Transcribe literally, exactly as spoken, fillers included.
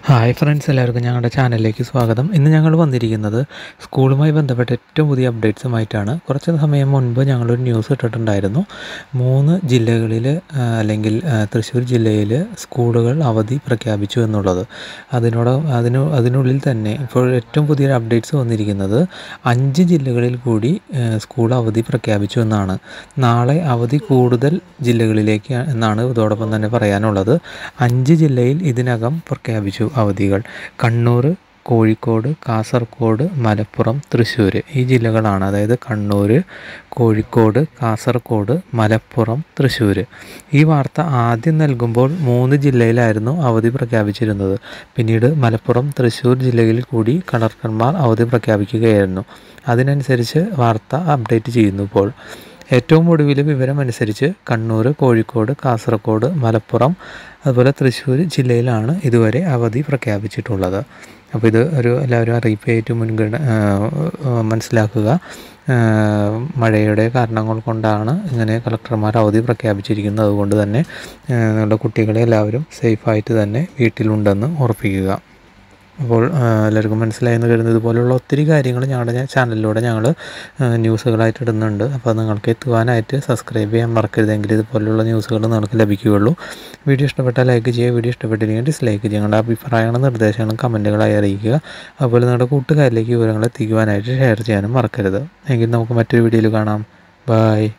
Hi friends, എല്ലാവർക്കും ഞങ്ങളുടെ ചാനലിലേക്ക് സ്വാഗതം. ഇന്ന് ഞങ്ങൾ വന്നിരിക്കുന്നത് സ്കൂളുമായി ബന്ധപ്പെട്ട ഏറ്റവും പുതിയ അപ്ഡേറ്റ്സുമായിട്ടാണ്. കുറച്ച് സമയം മുൻപ് ഞങ്ങളൊരു ന്യൂസ് ഇട്ടിട്ടുണ്ടായിരുന്നു. മൂന്ന് ജില്ലകളിൽ അല്ലെങ്കിൽ തൃശ്ശൂർ ജില്ലയിൽ സ്കൂളുകൾ അവധി പ്രഖ്യാപിച്ചു എന്നുള്ളത്. അതിനോട് അതിന് അതിനുള്ളിൽ തന്നെ ഇപ്പോൾ ഏറ്റവും പുതിയ അപ്ഡേറ്റ്സ് വന്നിരിക്കുന്നത് അഞ്ച് ജില്ലകളിൽ കൂടി സ്കൂൾ അവധി പ്രഖ്യാപിച്ചു എന്നാണ്. നാളെ അവധി കൂടുതൽ ജില്ലകളിലേക്ക് എന്നാണ് ഇതോടൊപ്പം തന്നെ പറയാനുള്ളത്. അഞ്ച് ജില്ലയിൽ ഇതിനകം പ്രഖ്യാപിച്ചു അവധികൾ. കണ്ണൂർ, കോഴിക്കോട്, കാസർഗോഡ്, മലപ്പുറം, തൃശ്ശൂർ ഈ ജില്ലകളാണ്. അതായത് കണ്ണൂർ, കോഴിക്കോട്, കാസർഗോഡ്, മലപ്പുറം, തൃശ്ശൂർ. ഈ വാർത്ത ആദ്യം നൽകുമ്പോൾ മൂന്ന് ജില്ലയിലായിരുന്നു അവധി പ്രഖ്യാപിച്ചിരുന്നത്. പിന്നീട് മലപ്പുറം, തൃശ്ശൂർ ജില്ലകളിൽ കൂടി കളക്ടർമാർ അവധി പ്രഖ്യാപിക്കുകയായിരുന്നു. അതിനനുസരിച്ച് വാർത്ത അപ്ഡേറ്റ് ചെയ്യുന്നു. ഇപ്പോൾ ഏറ്റവും ഒടുവിൽ വിവരമനുസരിച്ച് കണ്ണൂർ, കോഴിക്കോട്, കാസർഗോഡ്, മലപ്പുറം അതുപോലെ തൃശ്ശൂർ ജില്ലയിലാണ് ഇതുവരെ അവധി പ്രഖ്യാപിച്ചിട്ടുള്ളത്. അപ്പോൾ ഇത് ഒരു എല്ലാവരും അറിയിപ്പായിട്ട് മുൻഗണന മനസ്സിലാക്കുക. മഴയുടെ കാരണങ്ങൾ കൊണ്ടാണ് ഇങ്ങനെ കളക്ടർമാർ അവധി പ്രഖ്യാപിച്ചിരിക്കുന്നത്. അതുകൊണ്ട് തന്നെ നിങ്ങളുടെ കുട്ടികളെ എല്ലാവരും സേഫായിട്ട് തന്നെ വീട്ടിലുണ്ടെന്ന് ഉറപ്പിക്കുക. അപ്പോൾ എല്ലാവർക്കും മനസ്സിലായെന്ന് കരുതുന്നത്. ഇതുപോലുള്ള ഒത്തിരി കാര്യങ്ങൾ ഞങ്ങളുടെ ചാനലിലൂടെ ഞങ്ങൾ ന്യൂസുകളായിട്ട് ഇടുന്നുണ്ട്. അപ്പോൾ നിങ്ങൾക്ക് എത്തുവാനായിട്ട് സബ്സ്ക്രൈബ് ചെയ്യാൻ മറക്കരുതെങ്കിൽ ഇതുപോലുള്ള ന്യൂസുകൾ നിങ്ങൾക്ക് ലഭിക്കുകയുള്ളൂ. വീഡിയോ ഇഷ്ടപ്പെട്ടാൽ ലൈക്ക് ചെയ്യുക, വീഡിയോ ഇഷ്ടപ്പെട്ടില്ലെങ്കിൽ ഡിസ്ലൈക്ക് ചെയ്യുക. നിങ്ങളുടെ അഭിപ്രായങ്ങളും നിർദ്ദേശങ്ങളും കമൻറ്റുകളായി അറിയിക്കുക. അതുപോലെ നിങ്ങളുടെ കൂട്ടുകാരിലേക്ക് വിവരങ്ങൾ എത്തിക്കുവാനായിട്ട് ഷെയർ ചെയ്യാനും മറക്കരുത്. എങ്കിൽ നമുക്ക് മറ്റൊരു വീഡിയോയിൽ കാണാം. ബൈ.